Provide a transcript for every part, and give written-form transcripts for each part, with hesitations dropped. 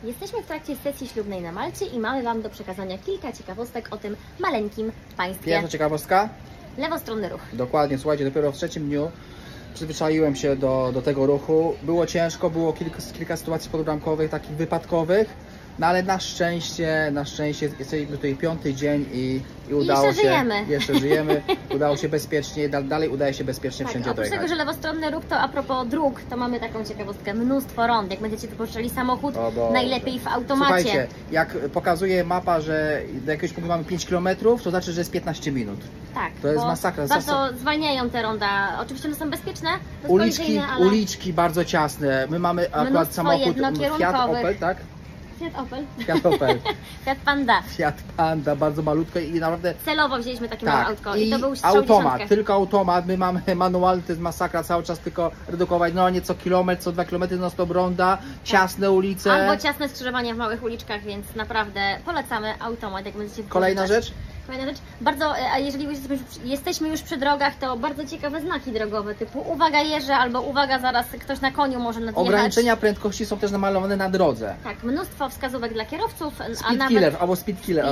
Jesteśmy w trakcie sesji ślubnej na Malcie i mamy Wam do przekazania kilka ciekawostek o tym maleńkim państwie. Pierwsza ciekawostka? Lewostronny ruch. Dokładnie, słuchajcie, dopiero w trzecim dniu przyzwyczaiłem się do tego ruchu. Było ciężko, było kilka sytuacji podbramkowych, takich wypadkowych, no ale na szczęście jesteśmy tutaj 5. dzień i udało jeszcze się. Żyjemy. Jeszcze żyjemy. Udało się bezpiecznie, dalej udaje się bezpiecznie wszędzie Oprócz dojechać. tego, że lewostronny ruch, to a propos dróg, to mamy taką ciekawostkę, mnóstwo rond. Jak będziecie wypożyczali samochód, najlepiej w automacie. Słuchajcie, jak pokazuje mapa, że do jakiegoś punktu mamy 5 km, to znaczy, że jest 15 minut. Tak, to jest masakra. Bardzo zwalniają te ronda. Oczywiście one są bezpieczne, ale... Uliczki bardzo ciasne. My mamy akurat samochód Fiat Opel, tak? Fiat Opel. Fiat Opel. Fiat Panda. Fiat Panda, bardzo malutko i naprawdę... Celowo wzięliśmy takie małe autko i to był automat, tylko automat. My mamy manualny, to jest masakra, cały czas tylko redukować, no nie co kilometr, co 2 km, no stop ronda, ciasne ulice. Albo ciasne skrzyżowania w małych uliczkach, więc naprawdę polecamy automat, jak będziecie Kolejna rzecz? Kolejna rzecz, bardzo, a jeżeli jesteśmy już przy drogach, to bardzo ciekawe znaki drogowe, typu uwaga jeżdżę, albo uwaga zaraz ktoś na koniu może nadjechać. Ograniczenia prędkości są też namalowane na drodze. Tak, mnóstwo wskazówek dla kierowców. Speed killer, albo speed killer,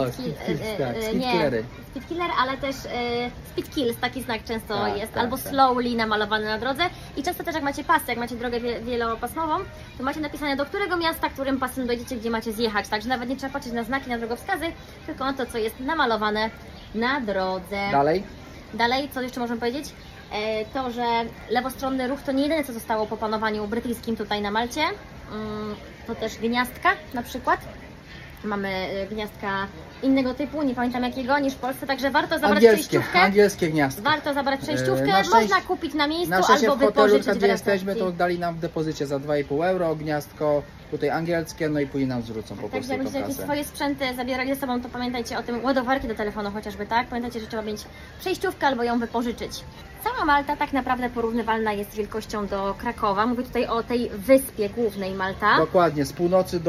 speed killer, ale też speed kills, taki znak często jest, albo tak. slowly namalowany na drodze. I często też jak macie pasy, jak macie drogę wielopasmową, to macie napisane do którego miasta, którym pasem dojedziecie, gdzie macie zjechać. Także nawet nie trzeba patrzeć na znaki, na drogowskazy, tylko na to, co jest namalowane na drodze. Dalej, co jeszcze możemy powiedzieć? To, że lewostronny ruch to nie jedyne, co zostało po panowaniu brytyjskim tutaj na Malcie. To też gniazdka na przykład. Mamy gniazdka innego typu, nie pamiętam jakiego, niż w Polsce, także warto zabrać przejściówkę. Angielskie gniazdko. Warto zabrać przejściówkę, można kupić na miejscu albo w hotelu, wypożyczyć gdzie jesteśmy, to dali nam w depozycie za 2,5 euro gniazdko, tutaj angielskie, no i później nam zwrócą po prostu. Także jak będziecie jakieś swoje sprzęty zabierali ze sobą, to pamiętajcie o tym, ładowarki do telefonu chociażby, tak? Pamiętajcie, że trzeba mieć przejściówkę albo ją wypożyczyć. Cała Malta tak naprawdę porównywalna jest wielkością do Krakowa. Mówię tutaj o tej wyspie głównej Malta. Dokładnie, z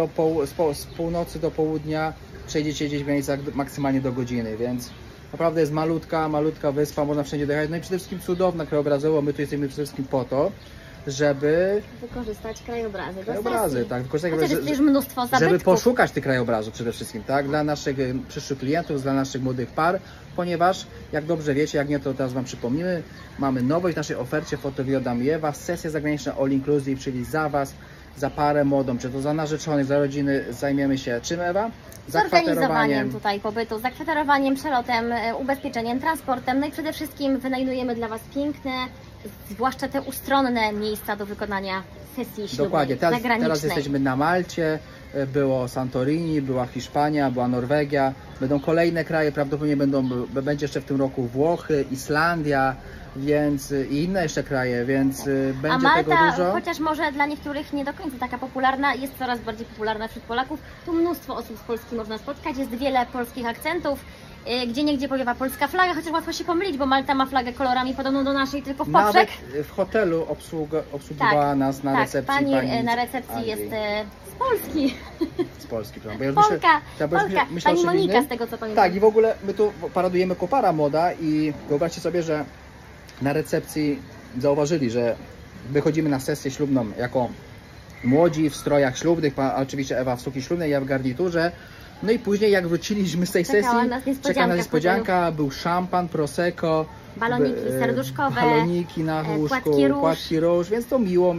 północy do południa przejdziecie gdzieś w granicach maksymalnie do godziny, więc naprawdę jest malutka wyspa, można wszędzie dojechać. No i przede wszystkim cudowna krajobrazowo, my tu jesteśmy przede wszystkim po to, żeby wykorzystać krajobrazy. Tak, wykorzystać, jest mnóstwo zabytków. Żeby poszukać tych krajobrazów przede wszystkim, tak, dla naszych przyszłych klientów, dla naszych młodych par, ponieważ jak dobrze wiecie, jak nie, to teraz Wam przypomnimy, mamy nowość w naszej ofercie Photowio Damiewa, sesje zagraniczne all inclusive, czyli za Was, za parę młodą, czy to za narzeczonych, za rodziny, zajmiemy się czym, Ewa? Zorganizowaniem tutaj pobytu, zakwaterowaniem, przelotem, ubezpieczeniem, transportem, no i przede wszystkim wynajdujemy dla Was piękne, zwłaszcza te ustronne miejsca do wykonania sesji ślubnej. Dokładnie, teraz jesteśmy na Malcie, było Santorini, była Hiszpania, była Norwegia, będą kolejne kraje, prawdopodobnie będzie jeszcze w tym roku Włochy, Islandia, więc i inne jeszcze kraje, więc będzie Malta, tego dużo. Chociaż może dla niektórych nie do końca taka popularna, jest coraz bardziej popularna wśród Polaków. Tu mnóstwo osób z Polski można spotkać, jest wiele polskich akcentów. Gdzieniegdzie powiewa polska flaga, chociaż łatwo się pomylić, bo Malta ma flagę kolorami podobną do naszej, tylko w poprzek. Nawet w hotelu obsługiwała nas na recepcji pani na recepcji jest z Polski. Z Polski, prawda? Polka. Pani Monika, z tego co pamiętam. Tak, i w ogóle my tu paradujemy kopara moda i wyobraźcie sobie, że na recepcji zauważyli, że wychodzimy na sesję ślubną jako młodzi w strojach ślubnych, oczywiście Ewa w sukni ślubnej, ja w garniturze. No i później jak wróciliśmy z tej sesji, czekała nas niespodzianka, był szampan, prosecco, baloniki serduszkowe, baloniki na łóżku, płatki róż, więc to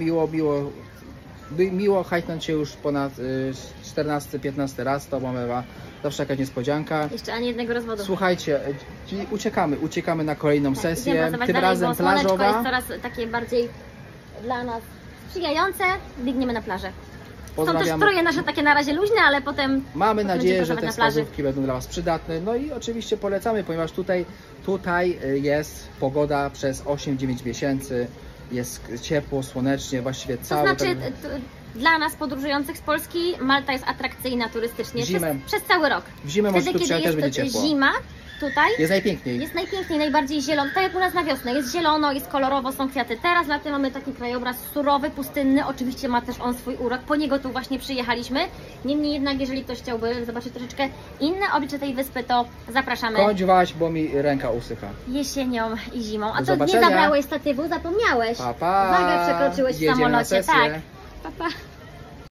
miło hajtnąć się już ponad 14-15 raz, to mam Ewa, zawsze jakaś niespodzianka. Jeszcze ani jednego rozwodu. Słuchajcie, czyli uciekamy na kolejną sesję, tym razem plażowa. Słoneczko jest coraz takie bardziej dla nas sprzyjające, biegniemy na plażę. Są też stroje nasze takie na razie luźne, ale potem mamy nadzieję, że te wskazówki będą dla Was przydatne. No i oczywiście polecamy, ponieważ tutaj jest pogoda przez 8-9 miesięcy, jest ciepło, słonecznie, właściwie cały... To znaczy, dla nas podróżujących z Polski Malta jest atrakcyjna turystycznie przez cały rok. W zimę może tu przyjechać, też będzie ciepło. Zima tutaj jest najpiękniej. Jest najpiękniej, najbardziej zielono. Tak jak u nas na wiosnę. Jest zielono, jest kolorowo, są kwiaty. Teraz latem mamy taki krajobraz surowy, pustynny. Oczywiście ma też on swój urok. Po niego tu właśnie przyjechaliśmy. Niemniej jednak, jeżeli ktoś chciałby zobaczyć troszeczkę inne oblicze tej wyspy, to zapraszamy. Kończ waś, bo mi ręka usycha. Jesienią i zimą. A to nie zabrałeś statywu, zapomniałeś. Pa, pa. Wagę przekroczyłeś w samolocie. Tak. Pa, pa.